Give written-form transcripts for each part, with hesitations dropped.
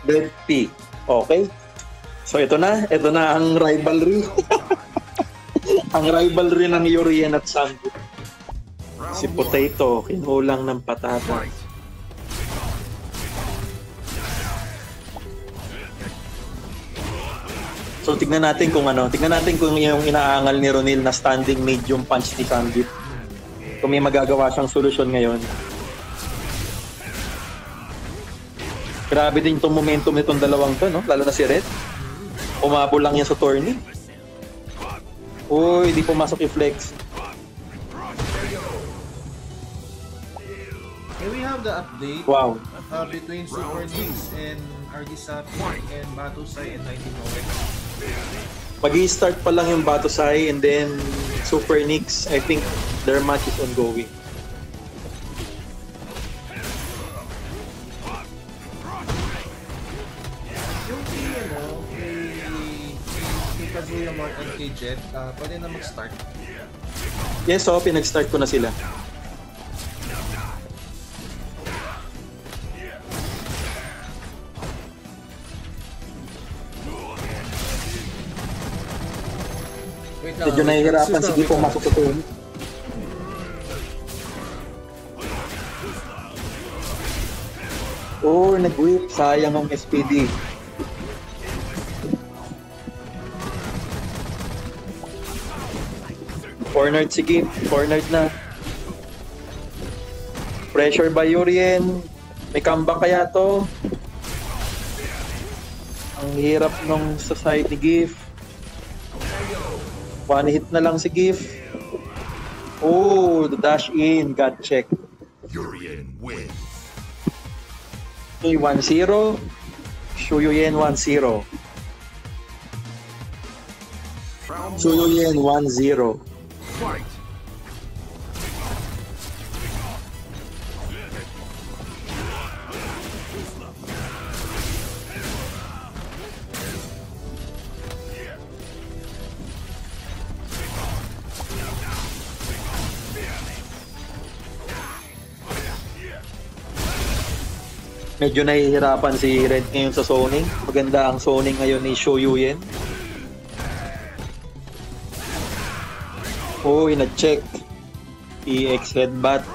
Dead P. Okay. So ito na ang rivalry. Ang rivalry ng Yurien at Sambu. Si Potato, kinulang ng patata. So tignan natin kung yung inaangal ni Ronil na standing medium punch ni Sambu. Kung may magagawa siyang solusyon ngayon. Grabe din itong momentum nitong dalawang to, no? Lalo na si Red. Umabol lang yan sa tourney. Uy, di pumasok yung flex. Here we have the update. Wow. Between Super Nix and RD Sapi and Batusai and 19 Mag-i-start pa lang yung Batusai and then Super Nix, I think their match is ongoing. Yung kay Kazuya Mark and kay Jet, pwede na mag-start. Yes, so pinag-start ko na sila. Medyo nahihirapan sige pumasok sa toon. Oh, nag-whip. Sayang ang SPD. Cornered sige. Cornered na. Pressure by Yurien. May comeback kaya to? Ang hirap nung sa side ni Giff. One hit na lang si Giff. Oh, the dash in. Got check. Yurien wins. Okay, 1-0. Shuyuyen 1-0. Shuyuyen 1-0. Fight. Medyo nahihirapan si Red ngayon sa zoning. Maganda ang zoning ngayon ni Shuyuyen. Uy, na-check. EX headbutt.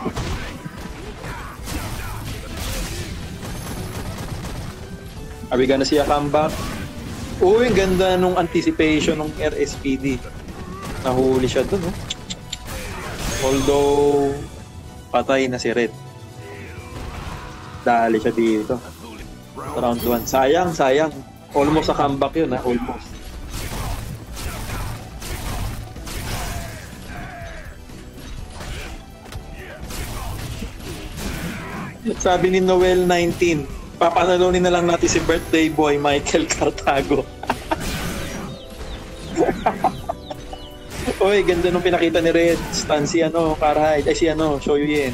Are we gonna see a comeback? Uy, ang ganda nung anticipation ng RSPD. Nahuli siya dun, no? Although, patay na si Red. Dali siya dito. Round 1. Sayang. Almost a comeback yun, ha? Almost. Sabi ni Noel 19, papanalunin na lang natin si birthday boy Michael Cartago. Uy, ganda nung pinakita ni Red. Stan si Karahide. Ay si Shuyuyen.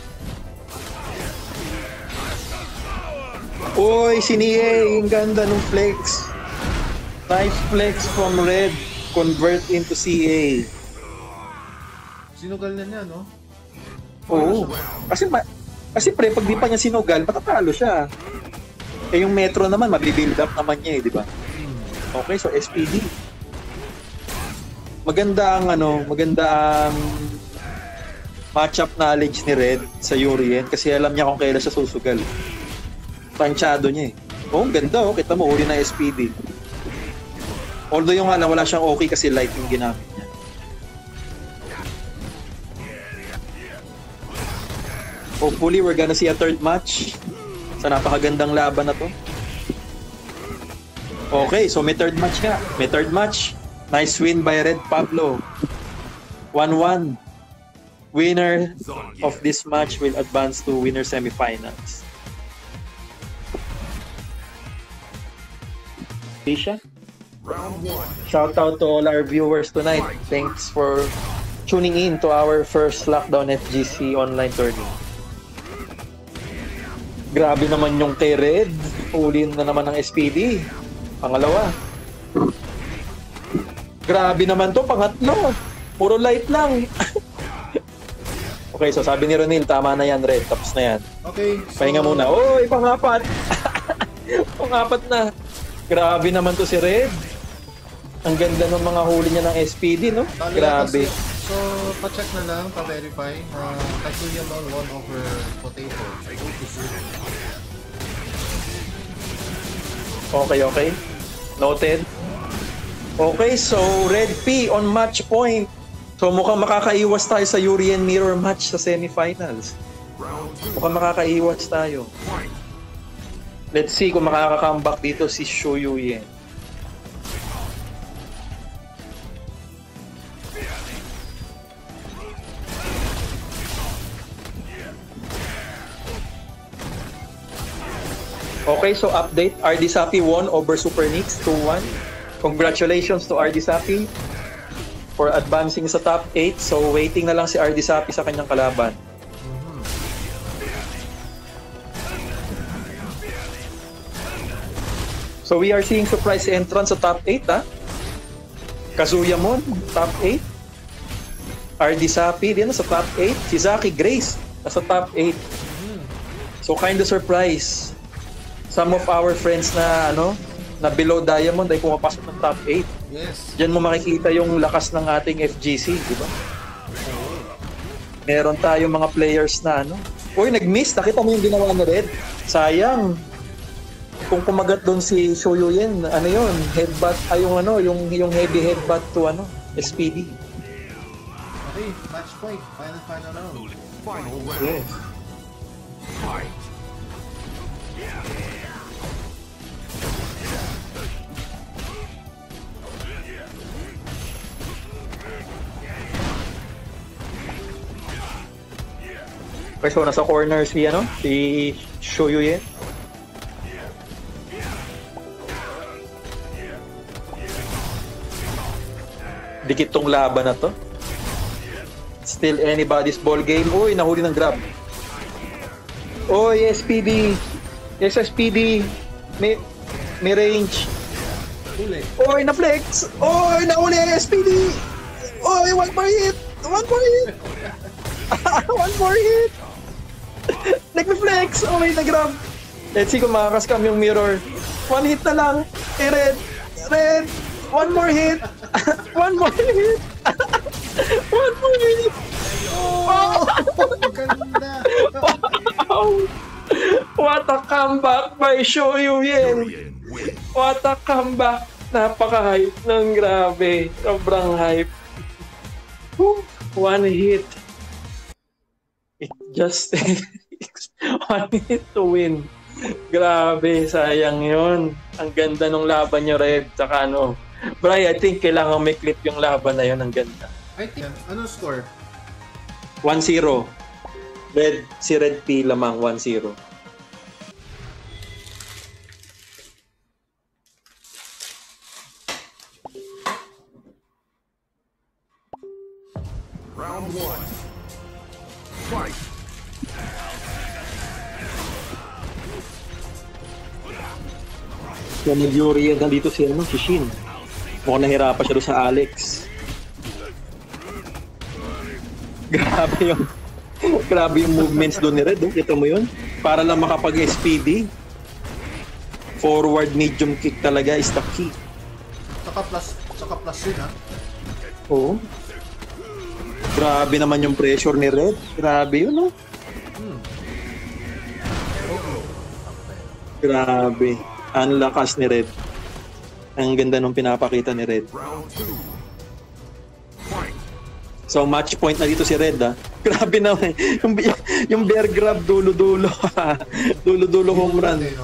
Uy, si Nie, ang ganda nung flex. Nice flex from Red. Convert into CA. Sinugal na niya, no? Oo. Kasi pre, pag di pa niya sinugal, matatalo siya. Eh yung Metro naman, mabibuild up naman niya di ba? Okay, so SPD. Maganda ang matchup knowledge ni Red sa Yurien kasi alam niya kung kailan siya susugal. Planchado niya eh. Oh, ang ganda kita mo, uli na SPD. Although yung wala siyang okay kasi light yung ginamit niya. Hopefully, we're gonna see a third match sa napakagandang laban na to. Okay, so may third match nga. May third match. Nice win by Red Pablo. 1-1. Winner of this match will advance to winner semifinals. Tisha? Round 1. Shout out to all our viewers tonight. Thanks for tuning in to our first Lockdown FGC online tournament. Grabe naman yung kay Red. Ulin na naman ng SPD. Pangalawa. Grabe naman to, pangatlo. Puro light lang. Okay, so sabi ni Ronil, tama na yan, Red. Tapos na yan. Okay. So, Pahinga muna. Oy, pangapat. Pang-apat na. Grabe naman to si Red. Ang ganda ng mga huli niya ng SPD, no? Grabe. So, pa-check na lang, pa-verify. Kaguya mo 1 over potato. Okay. Noted. Okay, so Red P on match point. So mukhang makakaiwas tayo sa Urien Mirror match sa semifinals. Round 2. Mukhang makakaiwas tayo. Fight. Let's see kung makaka-comeback dito si Shu Yuyen. Okay, so update. RD Sapi won over Super Nix 2-1. Congratulations to RD Sapi for advancing sa top 8. So waiting na lang si RD Sapi sa kanyang kalaban. So we are seeing surprise entrance sa top 8, ha? Kazuyamon, top 8. RD Sapi din sa top 8. Si Zaki Grace nasa top 8. So kind of surprise. Some of our friends na na below Diamond ay pumapasok ng top 8. Yes. Diyan mo makikita yung lakas ng ating FGC, di ba? Meron tayong mga players na Uy, nag-miss. Nakita mo yung ginawa ni Red? Sayang. Kung kumagat doon si Shoyuyen, yun? Headbutt, yung heavy headbutt to SPD. Okay, match point. Final round. Final round. Yes. Fight. Okay, so nasa corner si Shoyuyen. Dikit tong laban na to. Still anybody's ball game. Uy, nahuli ng grab. Uy, SPD. Yes, SPD. May range. Huli. Uy, na-flex. Uy, nahuli SPD. Uy, one more hit. One more hit. Nag-flex. Uy, nag-grab. Let's see kung makakascam yung mirror. One hit na lang. Hey, Red. One more hit. One more hit. One more hit. Oh! Ganda! Wow. What a comeback by Shoyuyen. Urien win. What a comeback. Napaka-hype ng grabe. Sobrang hype. Whew. One hit. It just takes one hit to win. Grabe, sayang yun. Ang ganda nung laban niya, Red. Tsaka Bri, I think kailangan may clip yung laban na yun. Ang ganda. I think, anong score? 1-0. Si Red P lamang 1-0. Round 1. Fight. So mag-Yuri yan dito si Shin. Mukhang nahirapan siya doon sa Alex. Grabe yung movements doon ni Red. Kita mo yun? Para lang makapag-SPD. Forward medium kick talaga is the key. Saka plus yun, ha? Oo. Grabe naman yung pressure ni Red. Grabe yun, no? Grabe. Ang lakas ni Red. Ang ganda nung pinapakita ni Red. Round 2. Fight. So match point na dito si Red, ha. Grabe naman. Yung bear grab dulo-dulo. Dulo-dulo home run. No?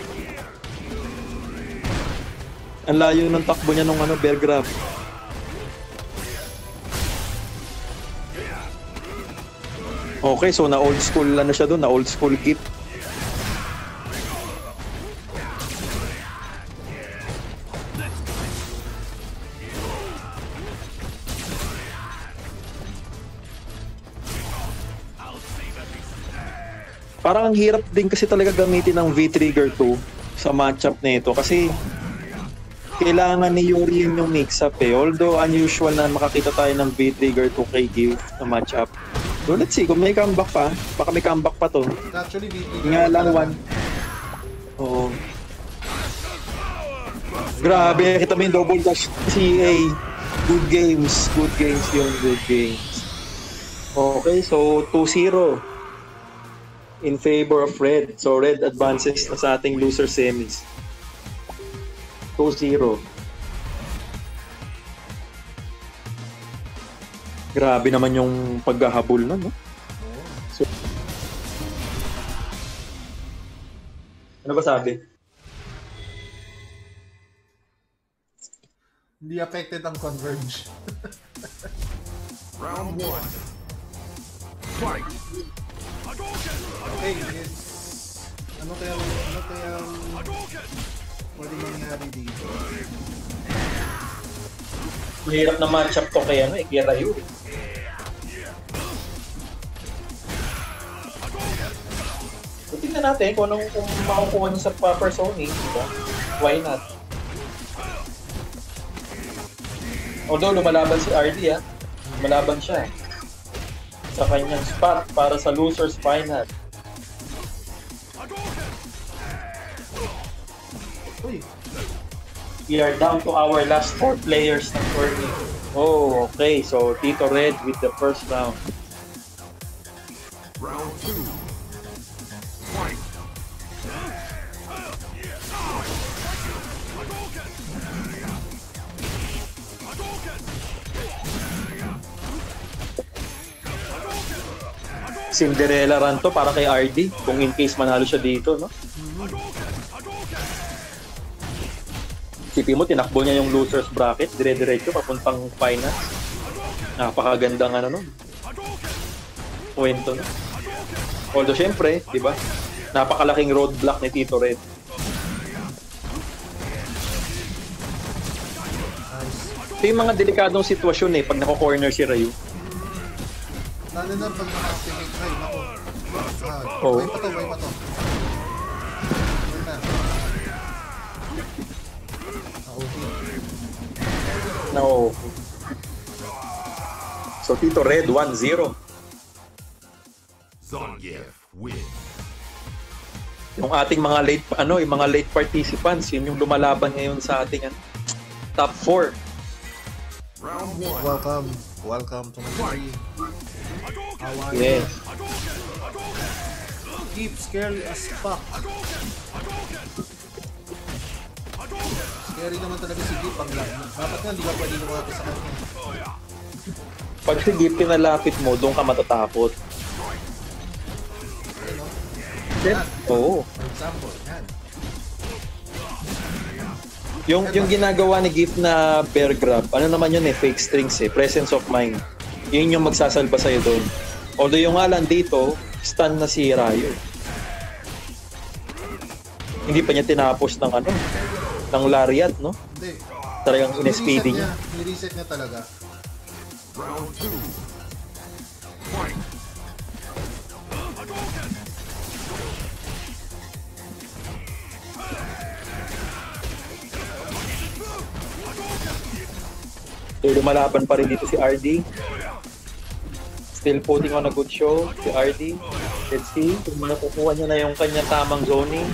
Ang layo ng takbo niya nung bear grab. Okay, so na old school siya doon, na old school gift. Parang ang hirap din kasi talaga gamitin ng V-Trigger 2 sa matchup na ito kasi kailangan ni Yuri yung mix-up eh. Although unusual na makakita tayo ng V-Trigger 2 kay Give na matchup. So let's see kung may comeback pa. Baka may comeback pa to. Actually, Nga lang one. Oo. Grabe, kita mo yung double dash CA. Good games. Good games yun. Good games. Okay, so 2-0 in favor of Red. So Red advances na sa ating loser semis. 2-0. Grabe naman yung paghahabol na, no? So, ano ba sabi? Hindi affected ang Converge. Round 1. Fight! Okay, it's... Ano kaya pwede mangyari dito? Mahirap na matchup to kay kay Ryu. So, tingnan natin kung makukuha niya sa proper zoning, di ba? Why not? Although lumalaban si RD, lumalaban siya sa kanyang spot para sa loser's final. Uy! We are down to our last 4 players ng tourney. Oh, okay. So, Tito Red with the first round. Round 2. Fight! Cinderella run to para kay RD kung in case manalo siya dito, no? Sipin mo, tinakbo niya yung loser's bracket, dire-diretso papuntang finals. Napakagandang nun. Kwento, no? Although, syempre, di ba? Napakalaking roadblock ni Tito Red. Ito yung mga delikadong sitwasyon pag nako-corner si Ryu. Lalo na pag naka-activate Ray, ako. Oh. Way pa to. Yun na. No. So Tito Red 1-0. Zangief win. Yung ating mga late participants, yun yung lumalaban ngayon sa ating top 4. Round 1. Welcome to my party. How are Yes. you? Keep scary as fuck. Scary naman talaga si Jeep ang laban. Dapat nga, di ba pwede lumapit sa kanya? Pag si Jeep pinalapit mo, doon ka matatakot. Oo. For example, yan. Yung ginagawa ni Gift na bear grab, ano naman yun fake strings presence of mind. Yun yung magsasalba sa'yo doon. Although yung nga lang dito, stun na si Ryu. Hindi pa niya tinapos ng ng lariat, no? Hindi. Talagang in-speedy niya. Ni-reset niya talaga. Round 2. Fight! So, lumalaban pa rin dito si RD. Still putting on a good show si RD. Let's see kung makukuha niya na yung kanyang tamang zoning.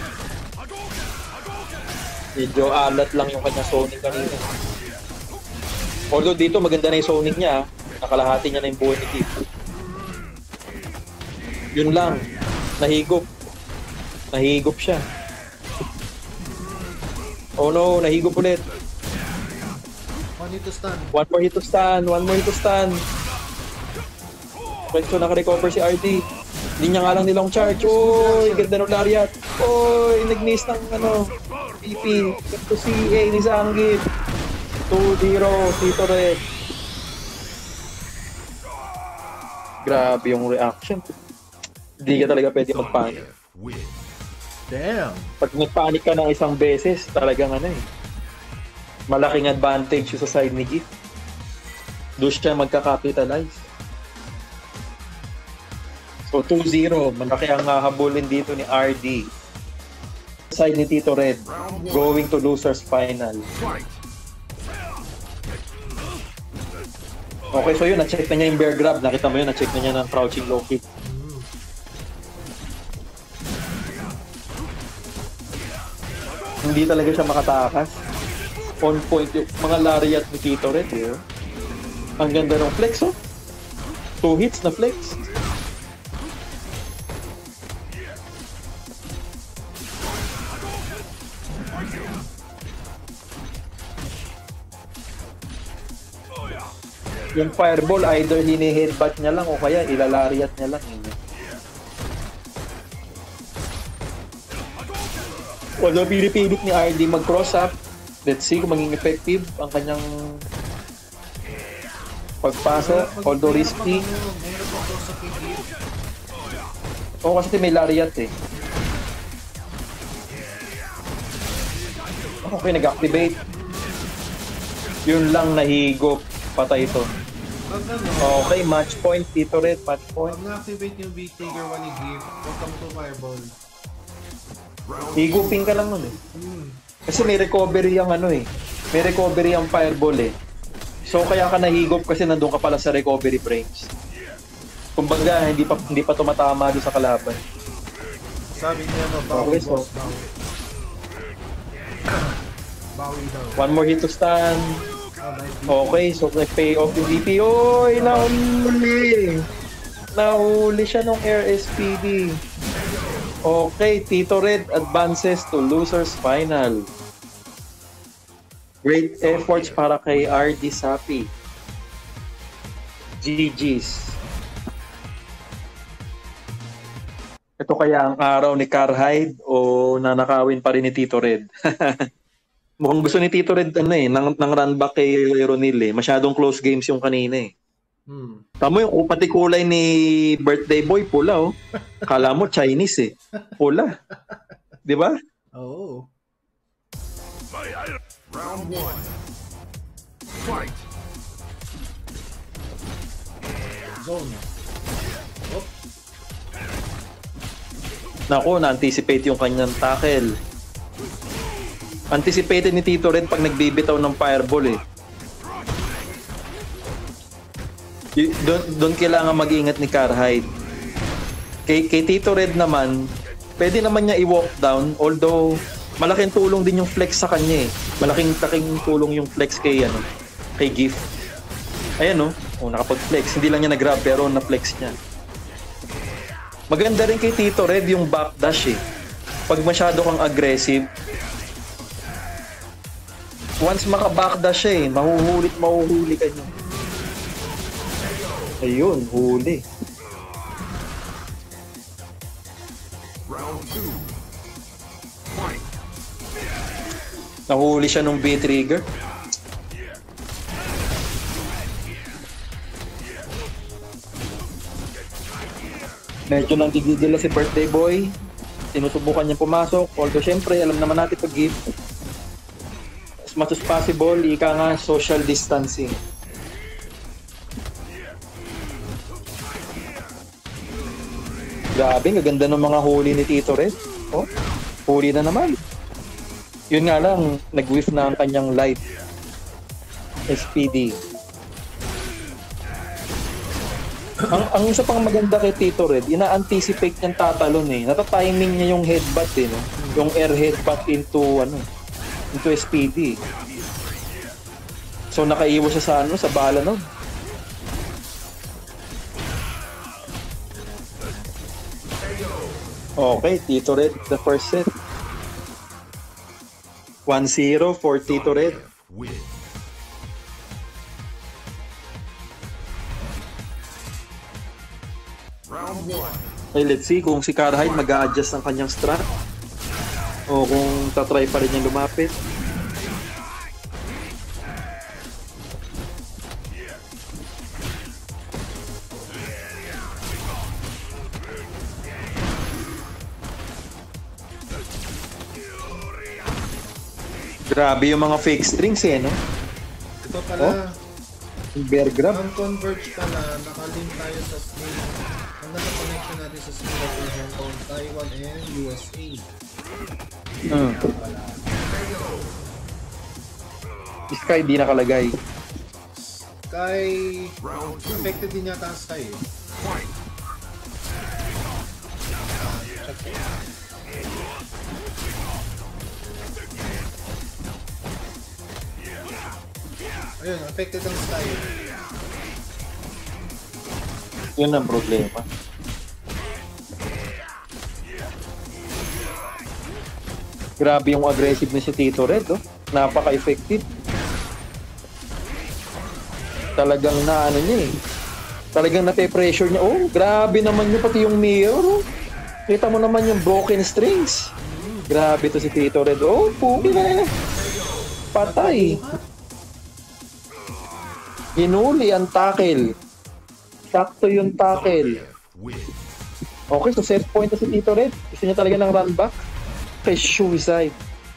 Medyo alat lang yung kanyang zoning kanina. Although dito maganda na yung zoning niya. Nakalahati niya na yung buhay ni Keith. Yun lang. Nahigop. Nahigop siya. Oh no, nahigop ulit. One hit to stun. One more hit to stun. Okay, so naka-recover si RD. Hindi niya nga lang nilang charge. Oy, ganda ng lariat. Oy, nag-miss ng PP. Ito si A ni Zangief. 2-0, Tito Red. Grabe yung reaction. Hindi ka talaga pwede mag-panic. Win. Damn. Pag nag-panic ka ng isang beses, talagang malaking advantage yung sa side ni Gift. Doon siya magka-capitalize. So 2-0, malaki ang habulin dito ni RD. Side ni Tito Red, going to loser's final. Fight! Okay, so yun, na-check na niya yung bear grab. Nakita mo yun, na-check na niya ng crouching low kick. Hindi talaga siya makatakas. On point yung mga lariat ni Tito Red, eh. Ang ganda ng flex, oh. 2 hits na flex. Yung fireball, either hini-headbutt niya lang o kaya ilalariat niya lang. Although pinipilit ni RD mag-cross up, let's see kung maging effective ang kanyang pagpasok, although risky. Mahirap ito sa PG. Oo, kasi may lariat eh. Okay, nag-activate. Yun lang nahigop. Patay ito. Pag ano, Okay, match point. Tito Red, match point. pag na-activate yung V-Trigger 1 ni Gift, welcome to Fireball. Higupin ka lang nun eh. Kasi may recovery ang ano eh. May recovery ang fireball eh. So kaya ka nahigop kasi nandun ka pala sa recovery frames. Kumbaga, hindi pa tumatama doon sa kalaban. Sabi niya no, bawi Okay, so- boss, bawi. Bawi daw. One more hit to stand. Ah, nice. Okay, so nag-pay off yung DP. Oy, nahuli! Nahuli siya nung Air SPD. Okay, Tito Red advances to losers final. Great efforts para kay RD Sapi. GG's. Ito kaya ang araw ni Carhide o nanakawin pa rin ni Tito Red? Mukhang gusto ni Tito Red nang run back kay Ronil eh. Masyadong close games yung kanina eh. Tama yung pati kulay ni Birthday Boy pula oh. Kala mo Chinese eh. Pula. 'Di ba? Oo. Round 1. Fight. Zone. Oh, Nako, na-anticipate yung kanyang tackle. Anticipated ni Tito Red pag nagbibitaw ng fireball eh. Doon kailangan mag-ingat ni Carhide. Kay Tito Red naman, pwede naman niya i-walk down, although malaking tulong din yung flex sa kanya eh. Malaking tulong yung flex kay Gift. Ayan nakapag-flex. Hindi lang niya nag-grab pero na-flex niya. Maganda rin kay Tito Red yung backdash eh. Pag masyado kang aggressive, once maka-backdash siya eh, mahuhuli ka niya. Ayun, huli. Round 2. Fight. Nahuli siya nung V-trigger. Medyo nang gigigil si Birthday Boy. Sinusubukan niya pumasok. Although syempre, alam naman natin pag-give. As much as possible, ika nga social distancing. Grabe, ang ganda ng mga huli ni Tito Red. Oh, huli na naman. Yun nga lang, nag-whiff na ang kanyang light. SPD. Ang isa pang maganda kay Tito Red, ina-anticipate niyang tatalon eh. Natatiming niya yung headbutt eh, no? Yung air headbutt into SPD. So nakaiwas siya sa bala no. Okay, Tito Red, the first set. 1-0 for Tito Red. Win. Round 1. Okay, let's see kung si Carhide mag-a-adjust ng kanyang strat o kung tatry pa rin niyang lumapit. Grabe yung mga fake strings eh, no? ito pala, Yung bear grab. ang Converge pala, nakalink tayo sa screen. Ang naka-connection natin sa Singapore, Hong Kong, Taiwan, and USA. Wala. Sky di nakalagay. Kay, Round 2. affected din yata ang Sky eh. Fight. Ayun, affected ang style. Yun ang problema. Grabe yung aggressiveness si Tito Red, oh. Napaka-effective. Talagang na ano niya eh. Talagang nape-pressure niya. Oh, grabe naman yun, pati yung mirror. Oh. Kita mo naman yung broken strings. Grabe to si Tito Red. Oh, pugi na. Patay. Hinuli ang tackle. Sakto yung tackle. Okay, so set point na si Tito Red. Gusto niya talaga ng run back. Kay Suicide.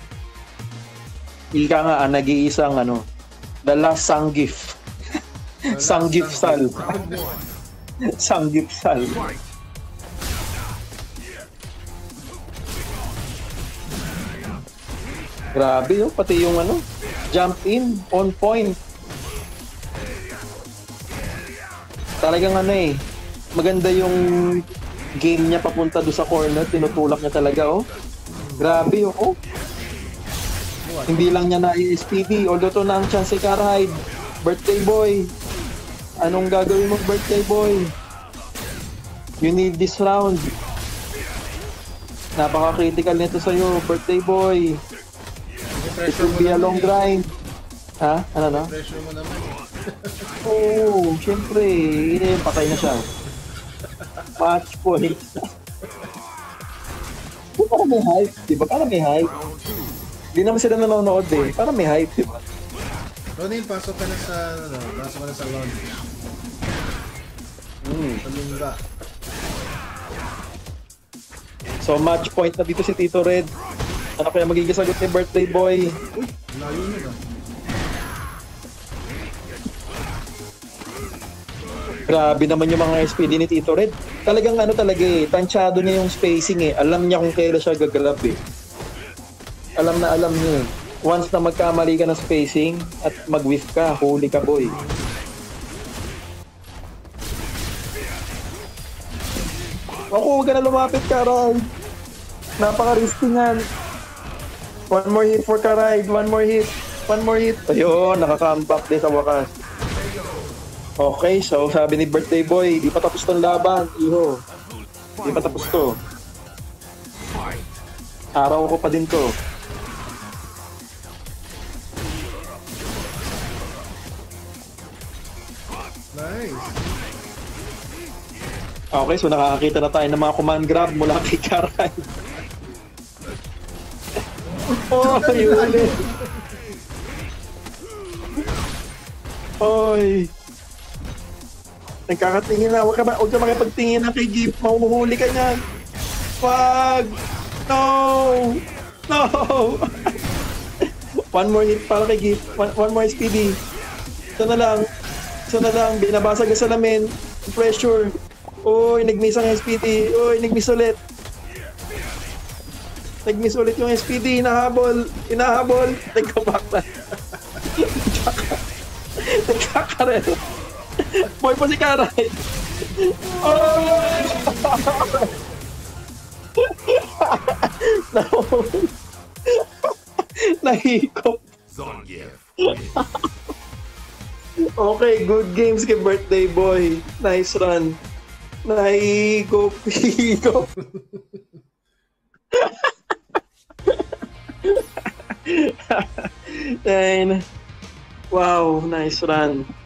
Ika nga, nag-iisang ano, the last Sanggif. Sanggif Sal. Round 1. Sanggif Sal. Fight. Grabe, oh. Pati yung ano, jump in, on point. Talagang ano eh, maganda yung game niya papunta doon sa corner, tinutulak niya talaga, oh. Grabe, oh. Hindi lang niya na-SPD, although to na ang chance si Karhide. Birthday boy. Anong gagawin mo, birthday boy? You need this round. Napaka-critical nito sa'yo, birthday boy. It will be a long grind. Ha? Ano na? Pressure mo naman. Oo, syempre. Patay na siya. Match point. Parang may hype, di ba? Parang may hype. Hindi naman sila nanonood eh. Parang may hype, di ba? Ronil, pasok ka na sa, ano, pasok ka na sa launch. Sa lungga. So match point na dito si Tito Red. Ano kaya magiging sagot ni birthday boy? Uy, layo na. Grabe naman yung mga SPD ni Tito Red. Talagang ano talaga eh, tansyado niya yung spacing eh. Alam niya kung kailan siya gagrab eh. Alam na alam niya eh. Once na magkamali ka ng spacing at mag-whiff ka, huli ka boy. Ako, huwag ka na lumapit, Karay. Napaka-risky niyan. One more hit for Karay. One more hit. One more hit. Ayun, nakaka-comeback din sa wakas. Okay, so sabi ni birthday boy, di pa tapos tong laban, iho. Di pa tapos to. Araw ko pa din to. Nice. Okay, so nakakakita na tayo ng mga command grab mula kay Karay. Oh, yun ulit. Oy. Nagkakatingin na. Huwag ka makipagtingin na kay Jeep. Mahuhuli ka niyan. Wag! No! No! One more hit para kay Jeep. One more SPD. Ito na lang. Ito na lang. Binabasag ang salamin. Pressure. Uy, nag-miss ang SPD. Uy, nag-miss ulit. Nag-miss ulit yung SPD. Hinahabol. Hinahabol. Nagkaback na. Nagkakarel. Boy pa si Karay. Oh! Nahikop. Zangief. Okay, good games kay birthday boy. Nice run. Nahikop. Hikop. And wow, nice run.